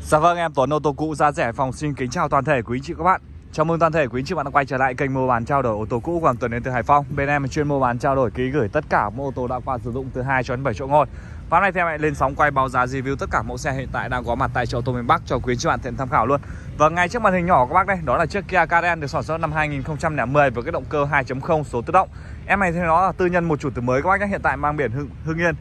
Dạ vâng, em Tuấn ô tô cũ giá rẻ Hải Phòng xin kính chào toàn thể quý anh chị các bạn. Chào mừng toàn thể quý anh chị bạn đã quay trở lại kênh mua bán trao đổi ô tô cũ của Tuấn đến từ Hải Phòng. Bên em chuyên mua bán trao đổi ký gửi tất cả mẫu ô tô đã qua sử dụng từ 2 cho đến 7 chỗ ngồi. Và hôm nay thì em lại lên sóng quay báo giá review tất cả mẫu xe hiện tại đang có mặt tại chợ ô tô miền Bắc cho quý anh chị bạn tiện tham khảo luôn. Và ngay trước màn hình nhỏ của các bác đây, đó là chiếc Kia Carden được sản xuất năm 2010 với cái động cơ 2.0 số tự động. Em này thì nó là tư nhân một chủ tử mới các bác nhé, hiện tại mang biển Hưng Yên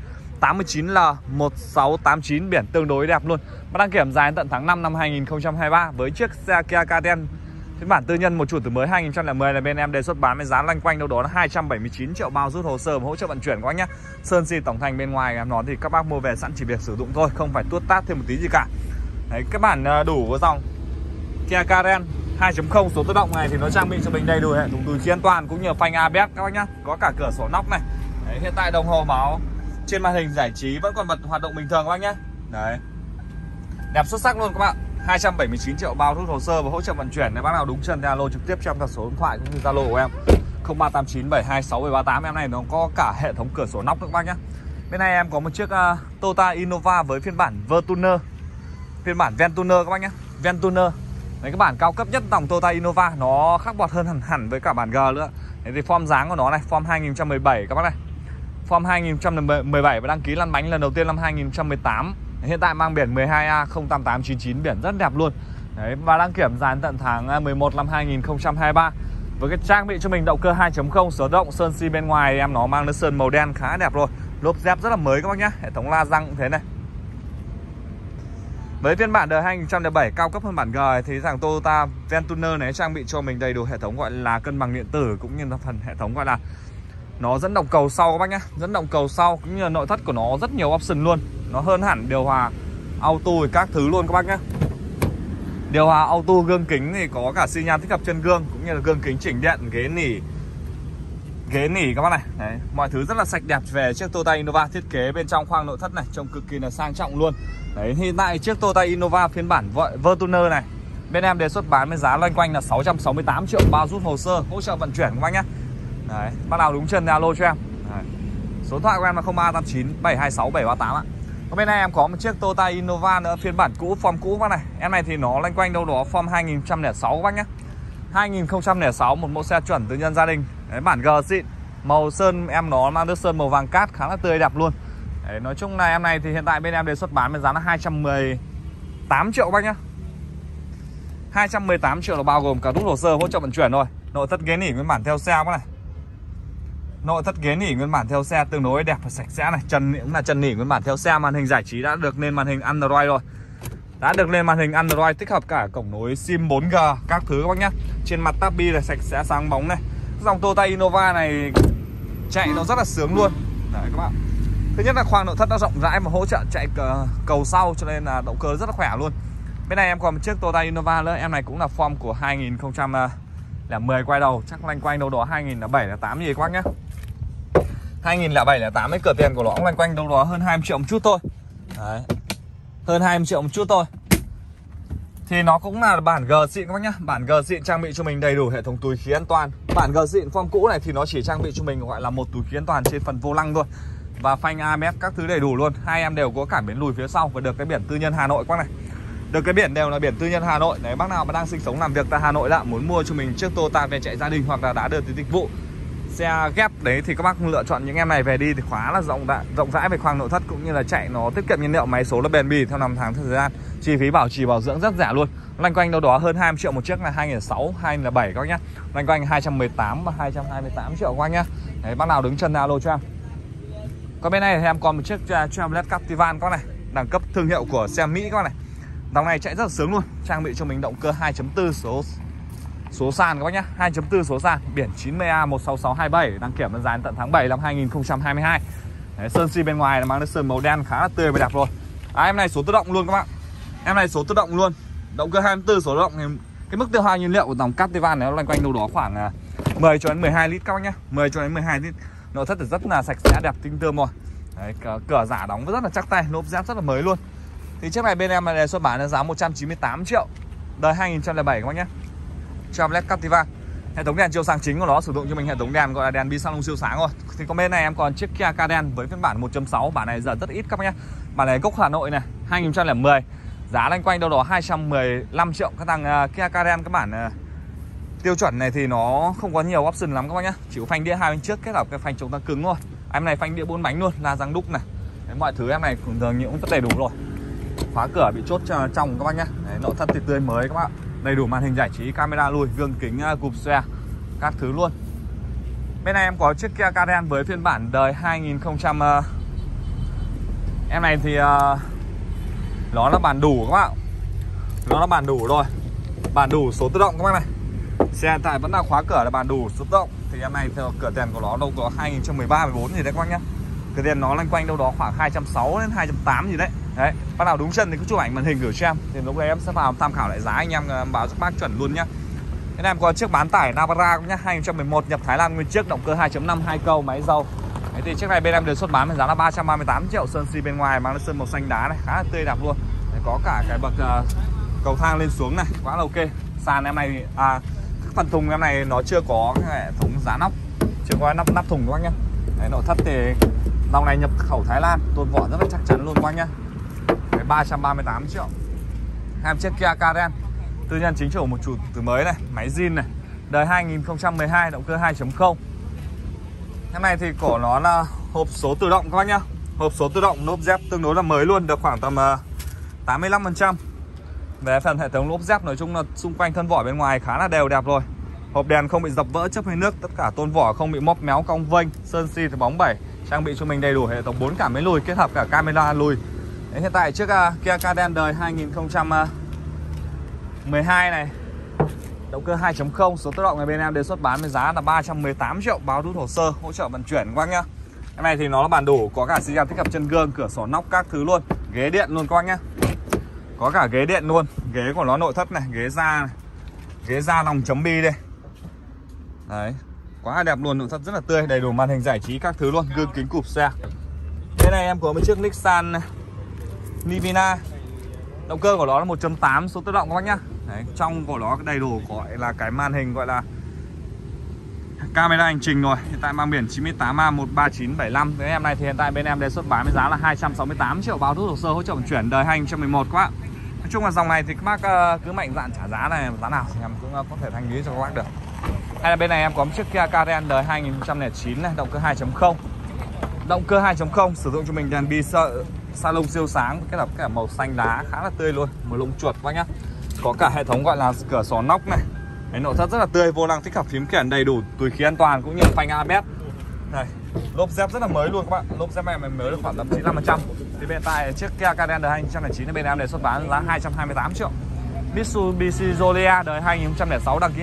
89L1689, biển tương đối đẹp luôn. Và đăng kiểm dài tận tháng 5 năm 2023 với chiếc xe Kia Carden phiên bản tư nhân một chủ tử mới 2010 là bên em đề xuất bán với giá loanh quanh đâu đó là 279 triệu bao rút hồ sơ và hỗ trợ vận chuyển các bác nhé. Sơn xi tổng thành bên ngoài em nói thì các bác mua về sẵn chỉ việc sử dụng thôi, không phải tuốt tát thêm một tí gì cả. Đấy, cái bản đủ của dòng Kia Carden 2.0 số tự động này thì nó trang bị cho mình đầy đủ hệ thống túi khí an toàn cũng như phanh ABS các bác nhá, có cả cửa sổ nóc này. Đấy, hiện tại đồng hồ báo trên màn hình giải trí vẫn còn bật hoạt động bình thường các bác nhé. Đấy, đẹp xuất sắc luôn các bạn. 279 triệu bao rút hồ sơ và hỗ trợ vận chuyển. Nếu bác nào đúng chân thì alo trực tiếp trong số điện thoại cũng như Zalo của em 0389726738. Em này nó có cả hệ thống cửa sổ nóc nữa các bác nhé. Bên này em có một chiếc Toyota Innova với phiên bản Ventuner, phiên bản Ventuner các bác nhé, Ventuner. Đấy, cái bản cao cấp nhất dòng Toyota Innova, nó khác bọt hơn hẳn với cả bản G nữa. Đấy, thì form dáng của nó này, form 2017 các bác này, form 2017 và đăng ký lăn bánh lần đầu tiên năm 2018. Hiện tại mang biển 12A08899, biển rất đẹp luôn. Đấy, và đăng kiểm dài tận tháng 11 năm 2023 với cái trang bị cho mình động cơ 2.0 số tự động. Sơn xi bên ngoài em nó mang nước sơn màu đen khá đẹp rồi, lốp dép rất là mới các bác nhé, hệ thống la răng cũng thế này. Với phiên bản đời 2007 cao cấp hơn bản G thì thằng Toyota Ventuner này trang bị cho mình đầy đủ hệ thống gọi là cân bằng điện tử cũng như là phần hệ thống gọi là nó dẫn động cầu sau các bác nhé, dẫn động cầu sau cũng như là nội thất của nó rất nhiều option luôn. Nó hơn hẳn điều hòa auto các thứ luôn các bác nhé. Điều hòa auto, gương kính thì có cả xi nhan tích hợp chân gương cũng như là gương kính chỉnh điện, ghế nỉ các bác này. Đấy, mọi thứ rất là sạch đẹp về chiếc Toyota Innova. Thiết kế bên trong khoang nội thất này trông cực kỳ là sang trọng luôn. Đấy, hiện tại chiếc Toyota Innova phiên bản Ventuner này bên em đề xuất bán với giá loanh quanh là 668 triệu bao rút hồ sơ, hỗ trợ vận chuyển các bác nhé. Đấy, bác nào đúng chân thì alo cho em. Đấy, số điện thoại của em là 0389 726 738 ạ. Ở bên này em có một chiếc Toyota Innova nữa, phiên bản cũ, form cũ các bác này. Em này thì nó loanh quanh đâu đó form 2006 các bác nhé. 2006, một mẫu xe chuẩn tư nhân gia đình. Đấy, bản G xịn, màu sơn em nó mang nước sơn màu vàng cát khá là tươi đẹp luôn. Đấy, nói chung là em này thì hiện tại bên em đề xuất bán với giá là 218 triệu các bác nhé. 218 triệu là bao gồm cả rút hồ sơ, hỗ trợ vận chuyển rồi. Nội thất ghế nỉ nguyên bản theo xe các bác này. Nội thất ghế nỉ nguyên bản theo xe tương đối đẹp và sạch sẽ này, chân cũng là chân nỉ nguyên bản theo xe. Màn hình giải trí đã được lên màn hình Android rồi, đã được lên màn hình Android tích hợp cả cổng nối SIM 4G các thứ các bác nhá. Trên mặt tabi là sạch sẽ sáng bóng này. Dòng Toyota Innova này chạy nó rất là sướng luôn. Đấy các bạn. Thứ nhất là khoang nội thất nó rộng rãi và hỗ trợ chạy cầu sau cho nên là động cơ rất là khỏe luôn. Bên này em còn một chiếc Toyota Innova nữa, em này cũng là form của 2010 quay đầu, chắc loanh quanh đâu đó 2007 là 8 gì các bác nhá. 2007 là 8 ấy, cửa tiền của nó cũng loanh quanh đâu đó hơn 20 triệu một chút thôi. Đấy, hơn 20 triệu một chút thôi. Thì nó cũng là bản G xịn các bác nhá. Bản G xịn trang bị cho mình đầy đủ hệ thống túi khí an toàn. Bản G xịn form cũ này thì nó chỉ trang bị cho mình gọi là một túi khí an toàn trên phần vô lăng thôi, và phanh ABS các thứ đầy đủ luôn. Hai em đều có cảm biến lùi phía sau và được cái biển tư nhân Hà Nội các bác này. Được cái biển đều là biển tư nhân Hà Nội. Đấy, bác nào mà đang sinh sống làm việc tại Hà Nội đã muốn mua cho mình chiếc Toyota về chạy gia đình hoặc là đã được dịch vụ xe ghép đấy thì các bác lựa chọn những em này về đi thì khá là rộng rãi về khoang nội thất cũng như là chạy nó tiết kiệm nhiên liệu, máy số là bền bỉ theo năm tháng thời gian, chi phí bảo trì bảo dưỡng rất rẻ luôn. Loanh quanh đâu đó hơn 20 triệu một chiếc là 2006, 2007 các bác nhá. Loanh quanh 218 và 228 triệu các bác nhá. Đấy, bác nào đứng chân alo cho em. Còn bên này thì em còn một chiếc Chevrolet Captivan các bác này, đẳng cấp thương hiệu của xe Mỹ các bác này. Dòng này chạy rất là sướng luôn, trang bị cho mình động cơ 2.4 số sàn các bác nhá, 2.4 số sàn, biển 90A16627, đăng kiểm dài tận tháng 7 năm 2022. Đấy, sơn xi bên ngoài là mang nước sơn màu đen khá là tươi và đẹp rồi. Em này số tự động luôn các bạn. Em này số tự động luôn. Động cơ 24 số tự động thì cái mức tiêu hao nhiên liệu của dòng Captivan này nó loanh quanh đâu đó khoảng 10 cho đến 12 lít các bác nhá, 10 cho đến 12 lít. Nội thất thì rất là sạch sẽ đẹp tinh tươm rồi. Đấy, cửa giả đóng rất là chắc tay, lốp dép rất là mới luôn. Thì chiếc này bên em đề xuất bán là giá 198 triệu, đời 2007 các bác nhé. Chevrolet Captiva. Hệ thống đèn chiếu sáng chính của nó sử dụng cho mình hệ thống đèn gọi là đèn bi xăng siêu sáng rồi. Thì còn bên này em còn chiếc Kia Carden với phiên bản 1.6, bản này giờ rất ít các bác nhé. Bản này gốc Hà Nội này, 2010. Giá loanh quanh đâu đó 215 triệu. Các thằng Kia Carens các bản tiêu chuẩn này thì nó không có nhiều option lắm các bác nhá. Chỉ có phanh đĩa hai bên trước kết hợp cái phanh chống tăng cứng thôi. Em này phanh đĩa 4 bánh luôn, la răng đúc này. Đấy, mọi thứ em này thường thường cũng rất đầy đủ rồi. Khóa cửa bị chốt trong các bác nhá. Đấy, nội thất thì tươi mới các bác. Đầy đủ màn hình giải trí, camera lùi, gương kính cụp xe, các thứ luôn. Bên này em có chiếc Kia Carens với phiên bản đời 2000. Em này thì nó là bản đủ các bác. Nó là bản đủ rồi. Bản đủ số tự động các bác này. Xe hiện tại vẫn đang khóa cửa là bản đủ số tự động. Thì em này theo cửa tiền của nó đâu có 2013 14 gì đấy các bác nhá. Cửa tiền nó loanh quanh đâu đó khoảng 260 đến 280 gì đấy. Đấy, bắt đầu đúng chân thì cứ chụp ảnh màn hình gửi cho em. Thì lúc đấy em sẽ vào tham khảo lại giá, anh em báo các bác chuẩn luôn nhá. Cái này em có chiếc bán tải Navara nhá, 2011 nhập Thái Lan nguyên chiếc, động cơ 2.5 2 cầu máy dầu. Đấy thì chiếc này bên em đề xuất bán với giá là 338 triệu, sơn xi bên ngoài mang lên sơn màu xanh đá này, khá là tươi đẹp luôn. Đấy, có cả cái bậc cầu thang lên xuống này, quá là ok. Sàn em này phần thùng em này nó chưa có cái hệ thống giá nóc, chưa có nắp thùng các bác nhá. Đấy, nội thất thì dòng này nhập khẩu Thái Lan, tôn vỏ rất là chắc chắn luôn các bác nhá. Đấy, 338 triệu. Em chiếc Kia Carens tư nhân chính chủ, một chủ từ mới này, máy zin này, đời 2012, động cơ 2.0. Cái này thì của nó là hộp số tự động các bác nhá. Hộp số tự động, lốp dép tương đối là mới luôn, được khoảng tầm 85%. Về phần hệ thống lốp dép nói chung là xung quanh thân vỏ bên ngoài khá là đều đẹp rồi. Hộp đèn không bị dập vỡ, chấp hơi nước, tất cả tôn vỏ không bị móp méo cong vênh, sơn xi thì bóng bẩy, trang bị cho mình đầy đủ hệ thống 4 cảm biến lùi kết hợp cả camera lùi. Đấy, hiện tại chiếc Kia Carens đời 2012 này, động cơ 2.0 số tự động này bên em đề xuất bán với giá là 318 triệu, báo rút hồ sơ, hỗ trợ vận chuyển các bác nhá. Cái này thì nó là bản đủ, có cả xi nhan tích hợp chân gương, cửa sổ nóc các thứ luôn, ghế điện luôn các bác nhá. Có cả ghế điện luôn, ghế của nó nội thất này, ghế da này. Ghế da lòng chấm bi đây. Đấy, quá là đẹp luôn, nội thất rất là tươi, đầy đủ màn hình giải trí các thứ luôn, gương kính cụp xe. Bên này em có một chiếc Nissan Nivina. Động cơ của nó là 1.8 số tự động các bác nhá. Đấy, trong của nó đầy đủ gọi là cái màn hình gọi là camera hành trình rồi. Hiện tại mang biển 98A13975. Cái em này thì hiện tại bên em đề xuất bán với giá là 268 triệu, báo rút hồ sơ, hỗ trợ vận chuyển đời 2011 các bác. Nói chung là dòng này thì các bác cứ mạnh dạn trả giá này, giá nào thì em cũng có thể thanh lý cho các bác được. Hay là bên này em có một chiếc Kia Carens đời 2009 này, động cơ 2.0. Động cơ 2.0 sử dụng cho mình đèn bi salon siêu sáng kết hợp cả màu xanh đá khá là tươi luôn, màu lông chuột các bác nhá. Có cả hệ thống gọi là cửa sổ nóc này. Cái nội thất rất là tươi, vô lăng tích hợp phím khiển đầy đủ, túi khí an toàn cũng như phanh ABS. Này, lốp dép rất là mới luôn các bạn. Lốp dép này mới được khoảng tầm 95%. Thì hiện tại chiếc Kia Carens đời 2009 bên em đề xuất bán giá 228 triệu. Mitsubishi Jolia đời 2006 đăng ký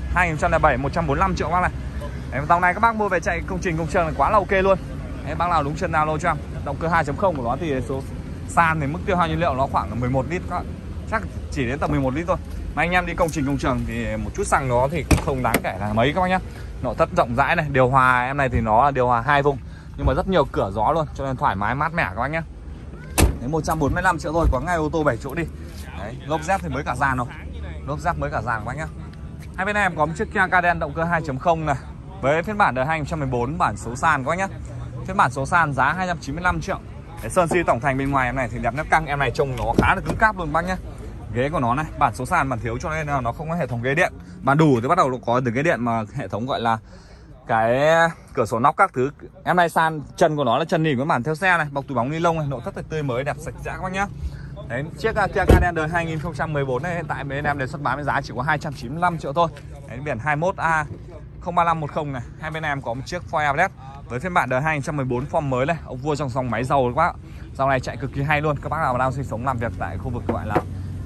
2007 145 triệu các bác này. Đấy, dòng này các bác mua về chạy công trình công trường là quá là ok luôn. Đấy, bác nào đúng chân nào lô cho em. Động cơ 2.0 của nó thì số san thì mức tiêu hao nhiên liệu nó khoảng là 11 lít các bạn. Chắc chỉ đến tầm 11 lít thôi. Mà anh em đi công trình công trường thì một chút xăng nó thì không đáng kể là mấy các bác nhá. Nội thất rộng rãi này, điều hòa em này thì nó là điều hòa 2 vùng nhưng mà rất nhiều cửa gió luôn, cho nên thoải mái mát mẻ các bác nhá. Đấy, 145 triệu thôi, có ngay ô tô 7 chỗ đi. Đấy, lốp dép thì mới cả dàn rồi. Lốp dép mới cả dàn các bác nhá. Hai bên em có một chiếc Kia Carens động cơ 2.0 này với phiên bản đời 2014 bản số sàn các bác nhá. Phiên bản số sàn giá 295 triệu. Đấy, sơn xi tổng thành bên ngoài em này thì đẹp nét căng, em này trông nó khá là cứng cáp luôn bác nhá. Ghế của nó này, bản số sàn bản thiếu cho nên là nó không có hệ thống ghế điện. Bản đủ thì bắt đầu có từ ghế điện mà hệ thống gọi là cái cửa sổ nóc các thứ. Em này sàn chân của nó là chân nỉ với bản theo xe này, bọc túi bóng ni lông này, nội thất tươi mới đẹp sạch sẽ các bác nhá. Đấy, chiếc Kia Carens đời 2014 này hiện tại bên em đề xuất bán với giá chỉ có 295 triệu thôi. Đấy, biển 21A 03510 này. Hai bên em có một chiếc Ford Everest với phiên bản đời 2014 form mới này, ông vua trong dòng máy dầu các bác. Dòng này chạy cực kỳ hay luôn. Các bác nào đang sinh sống làm việc tại khu vực gọi là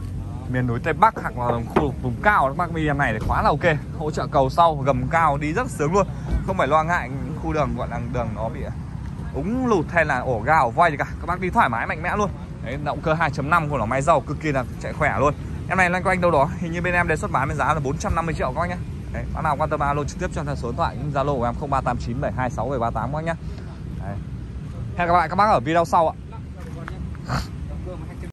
miền núi Tây Bắc hoặc là khu vực vùng cao, các bác đi em này thì quá là ok. Hỗ trợ cầu sau, gầm cao đi rất sướng luôn. Không phải lo ngại những khu đường gọi là đường nó bị úng lụt hay là ổ gà ổ voi gì cả. Các bác đi thoải mái mạnh mẽ luôn. Đấy, động cơ 2.5 của nó máy dầu cực kỳ là chạy khỏe luôn. Em này loanh quanh đâu đó hình như bên em đề xuất bán với giá là 450 triệu các bác nhé. Đấy, bác nào quan tâm alo trực tiếp cho theo số điện thoại những Zalo của em 0389 726 738 các bác nhé. Hẹn gặp lại các bác ở video sau ạ.